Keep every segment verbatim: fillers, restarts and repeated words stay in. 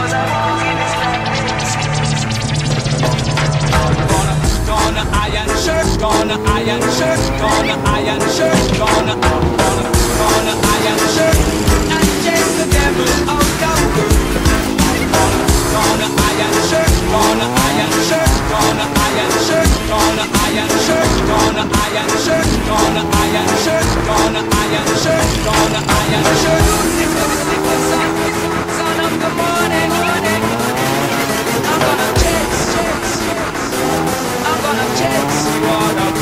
Gonna iron shirt, gonna iron shirt, gonna iron shirt, gonna gonna gonna iron shirt and chase the devil out of gonna gonna iron shirt, gonna iron shirt, gonna iron shirt, gonna iron shirt, gonna iron shirt, gonna iron shirt, gonna iron shirt, gonna iron shirt. Son of the morning, I'm gonna chase, chase, I'm gonna chase you all up.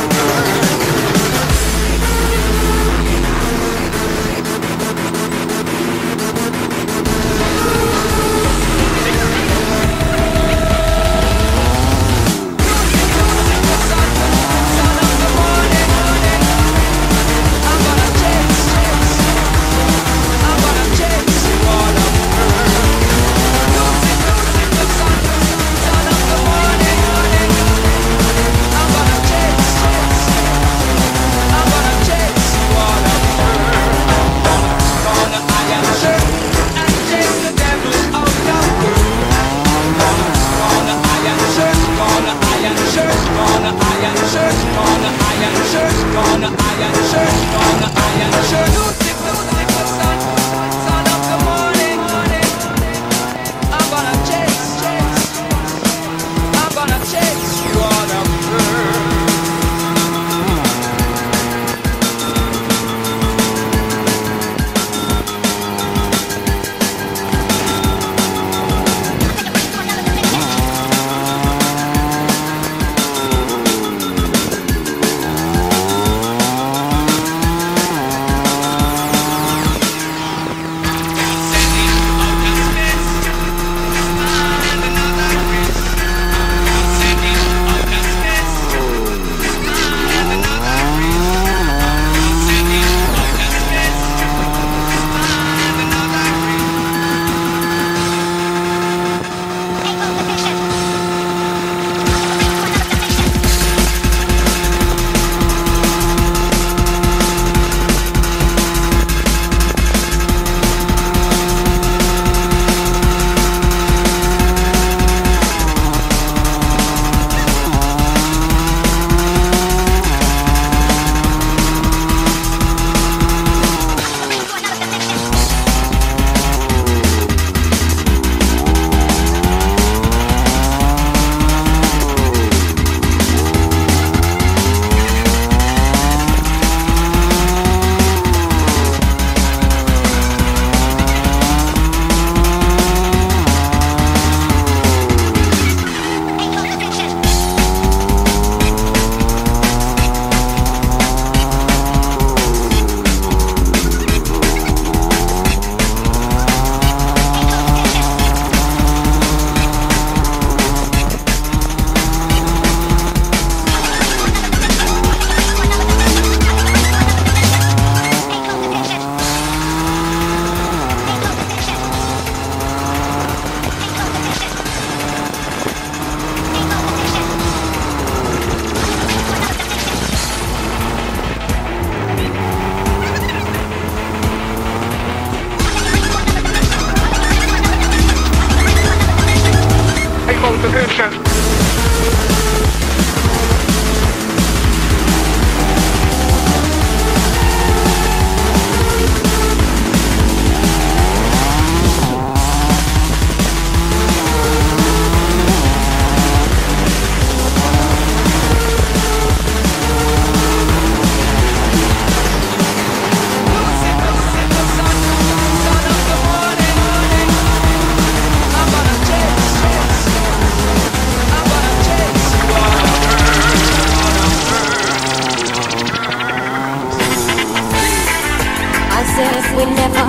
we never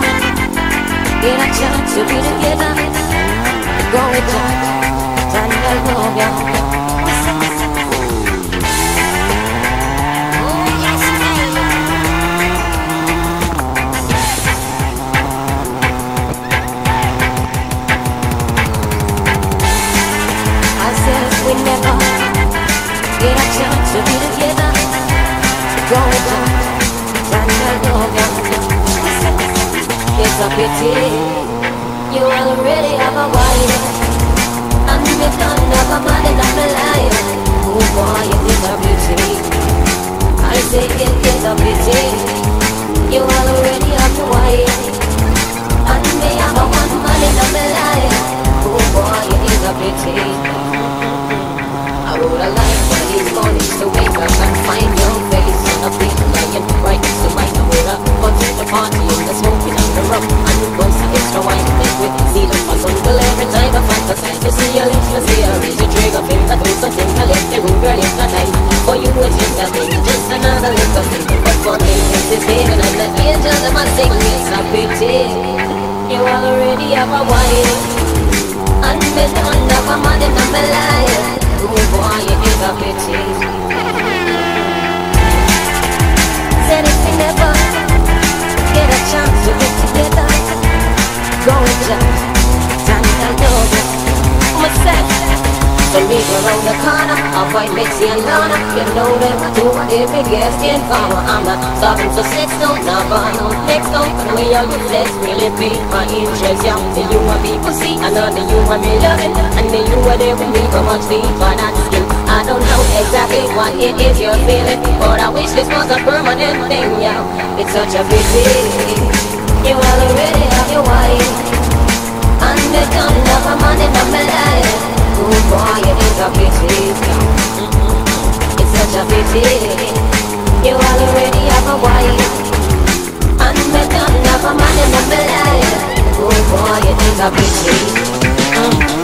get a chance to be together. Going down, down the road, yeah. Oh yes, baby. I said we never get a chance to be together. Going down, down the road, yeah. It's a pity you already have a wife. me done, never mind and I'm alive. Oh boy, it is a pity. I say it is a pity. You already have to wife. And me have a one man in my life. Oh boy, it is a pity. I would have liked one of these mornings to wake up and find your face on a big lying right next to mine. I would have gone to the party in the smoking and the rum and go some extra wine to make with see the fun. Well, every time I fantasize to see your lips, to see a raise your trigger finger, do something to let the room girl in the night. For you it's just a thing, just another little thing. But for me it's this baby and the angels of my sing, it's a pity. You already have a wife, and me don't have a man in my life. Oh boy, it is a pity. Said if we never get a chance to get together, go and jump, stand and love myself. Some people around the corner, avoid Mexi and Lana. You know them, two of their biggest in karma. I'm not stopping for sex, no, not born, no, next, no. The way all you flex really be my interest, yeah. The you and people see, another you and me loving. And the you are there with me for much deeper than skin. I don't know exactly what it is you're feeling, but I wish this was a permanent thing, yeah. It's such a pity. You already have your wife, and they don't have a man in my life. Oh boy, it is a pity. It's such a pity. You already have a wife, and they don't have a man in my life. Oh boy, it is a pity.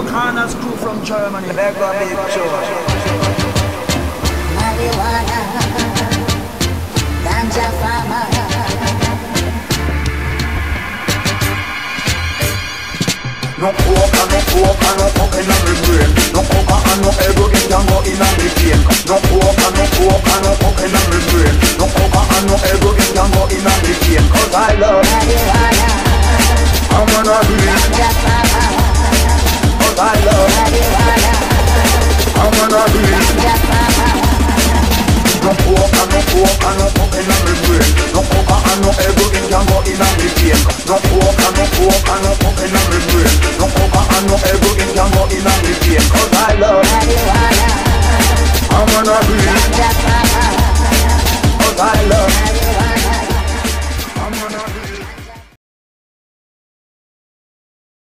Corners crew from Germany. Let go big show. Marijuana, ganja farmer. No coke and no coke and no fucking on me brain. No coke and no everything can go in on me vein. No coke and no coke and no fucking on me brain. No coke and no everything can go in on me vein. Cause I love Marijuana, I'm gonna be ganja farmer. Cause I love Marijuana, I'm gonna be ganja farmer. No coke and no coke and no fucking on me brain. No coke and no everything can go in on me vein. No coke and no coke and no fucking on